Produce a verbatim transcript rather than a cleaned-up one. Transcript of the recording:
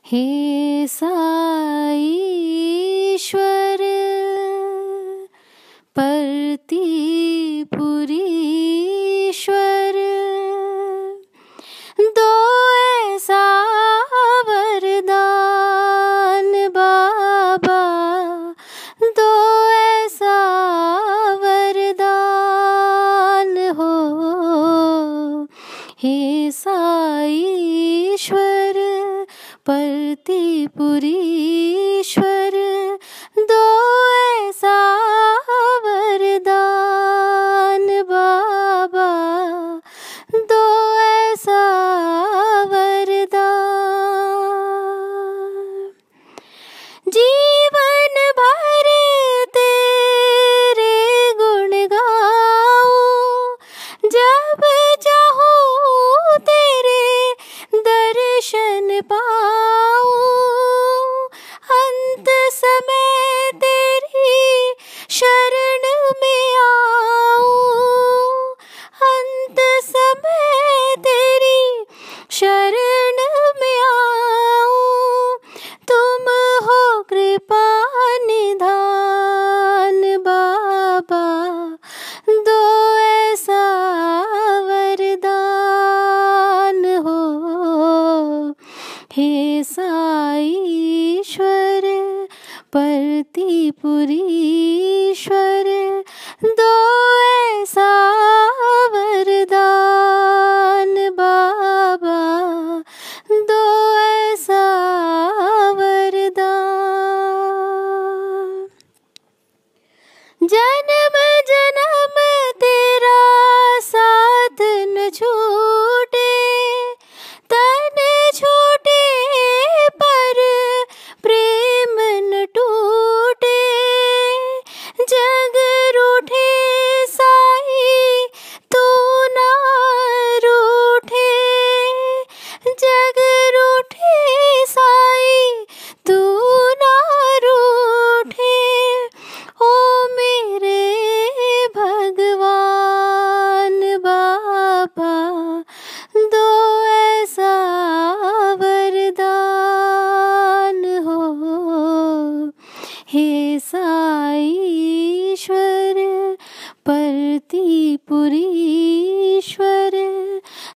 हे साईश्वर परतिपुरीश्वर, दो ऐसा वरदान बाबा, दो ऐसा वरदान हो। हे साईश्वर परतिपुरीश्वर, दो ऐसा वरदान बाबा, दो ऐसा वरदान। जीवन भर तेरे गुण गाऊं, जब चाहूं तेरे दर्शन पाऊं, अंत समय तेरी शरण में आऊं, अंत समय तेरी शरण में आऊं। तुम हो कृपा निधान बाबा, दो ऐसा वरदान हो। हे साईश्वर परतिपुरीश्वर, दो